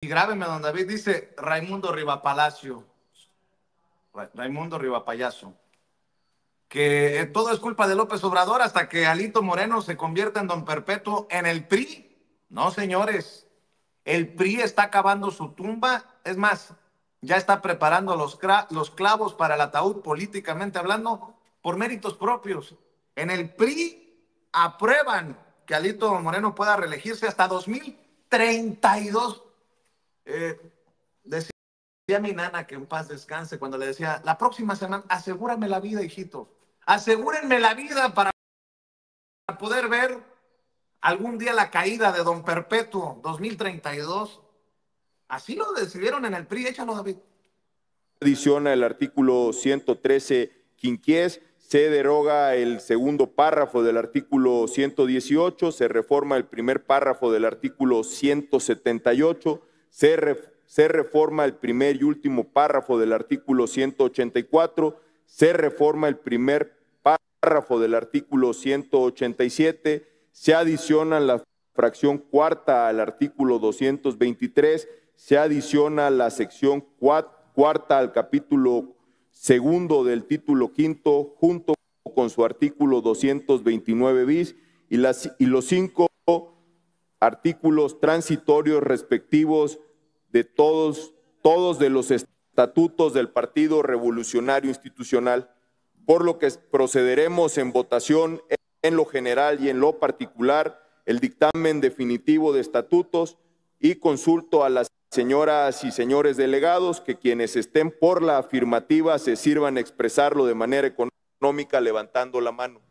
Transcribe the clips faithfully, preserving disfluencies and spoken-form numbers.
grábeme, don David, dice Raimundo Rivapalacio, Ra- Raimundo Rivapayaso, que eh, todo es culpa de López Obrador hasta que Alito Moreno se convierta en don Perpetuo en el P R I. No, señores, el P R I está cavando su tumba, es más, ya está preparando los, los clavos para el ataúd políticamente hablando por méritos propios. En el P R I aprueban que Alito Moreno pueda reelegirse hasta dos mil treinta y dos. Eh, decía mi nana, que en paz descanse, cuando le decía, la próxima semana, asegúrame la vida, hijito. Asegúrenme la vida para poder ver algún día la caída de don Perpetuo, dos mil treinta y dos. Así lo decidieron en el P R I. Échalo, David. Adiciona el artículo ciento trece quinquies, se deroga el segundo párrafo del artículo ciento dieciocho, se reforma el primer párrafo del artículo ciento setenta y ocho, se, re, se reforma el primer y último párrafo del artículo ciento ochenta y cuatro, se reforma el primer párrafo del artículo ciento ochenta y siete, se adiciona la fracción cuarta al artículo doscientos veintitrés, se adiciona la sección cuatro cuarta al capítulo segundo del título quinto, junto con su artículo doscientos veintinueve bis y, las, y los cinco artículos transitorios respectivos de todos, todos de los estatutos del Partido Revolucionario Institucional, por lo que procederemos en votación en lo general y en lo particular el dictamen definitivo de estatutos, y consulto a las señoras y señores delegados que quienes estén por la afirmativa se sirvan a expresarlo de manera económica levantando la mano.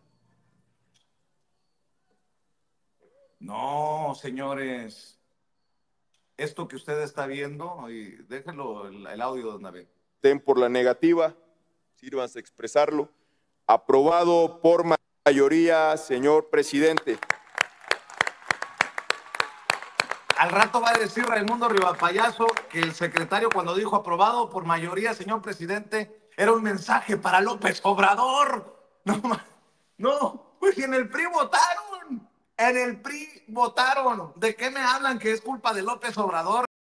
No, señores, esto que usted está viendo, y déjenlo el, el audio, don David. Estén por la negativa, sírvanse a expresarlo. Aprobado por mayoría, señor presidente. Al rato va a decir Raimundo Rivapayaso que el secretario, cuando dijo aprobado por mayoría, señor presidente, era un mensaje para López Obrador. No, no, pues en el P R I votaron. En el P R I votaron. ¿De qué me hablan que es culpa de López Obrador?